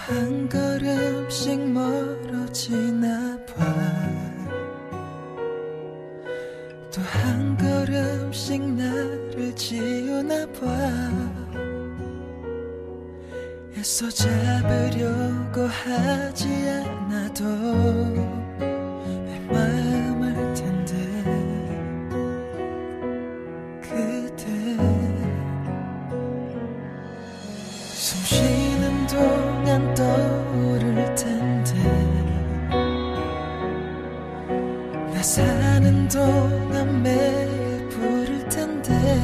한 걸음씩 멀어지나 봐. 또 한 걸음씩 나를 지우나 봐. 애써 잡으려고 하지 않아도 내 마음 알 텐데. 그대 숨 쉬는 동안 떠오를 텐데. 나 사는 동안 매일 부를 텐데.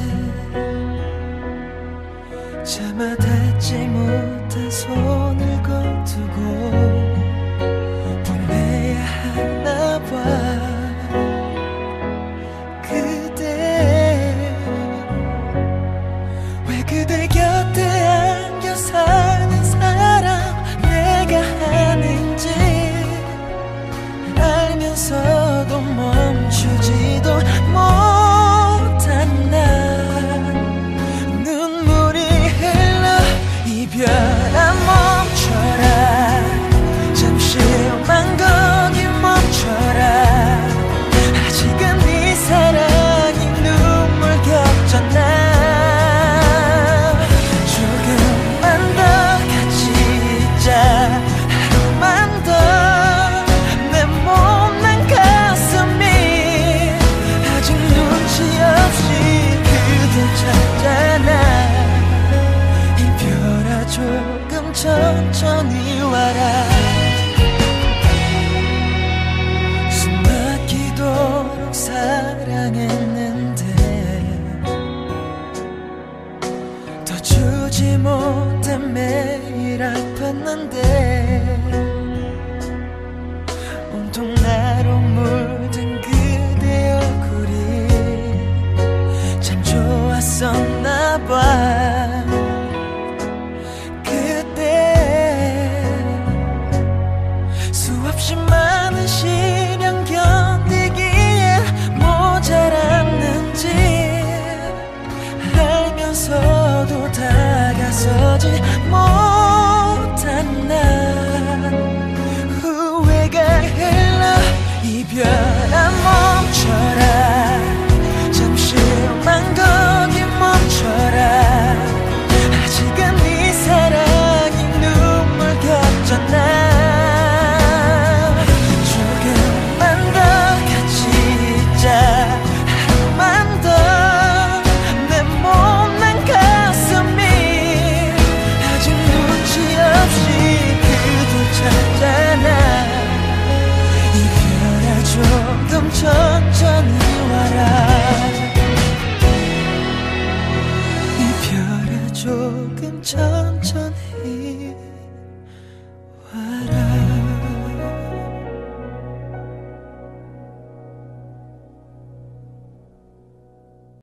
차마 닿지 못한 손을 거두고 보내야 하나 봐. 그대 왜 그대 곁에 안겨 사는 사람 내가 하는지 알면서도 멈추지도 못한 나. 눈물이 흘러 이별아 멈춰라. 잠시만 거기 멈춰라. 아직은 네 사랑이 눈물 겹잖아. 조금만 더 같이 있자. 하루만 더 내 못난 가슴이 아직 눈치 없이 그대 찾잖아. 이별아 조금 천천히 와라. 숨 막히도록 사랑했는데 더 주지 못해 매일 아팠는데. 온통 나로 물든 그대 얼굴이 참 좋았었나 봐. 그때 수없이 많은 시련 견디기에 모자랐는지 알면서도 다가서지 못한 나. 후회가 흘러 이별아 멈춰라. 잠시만 거기 멈춰라. 아직은 네 사랑이 눈물 겹잖아. 조금만 더 같이 있자. 하루만 더 내 못난 가슴이 아직 눈치 없이 그대 찾잖아. 이별아 조금 더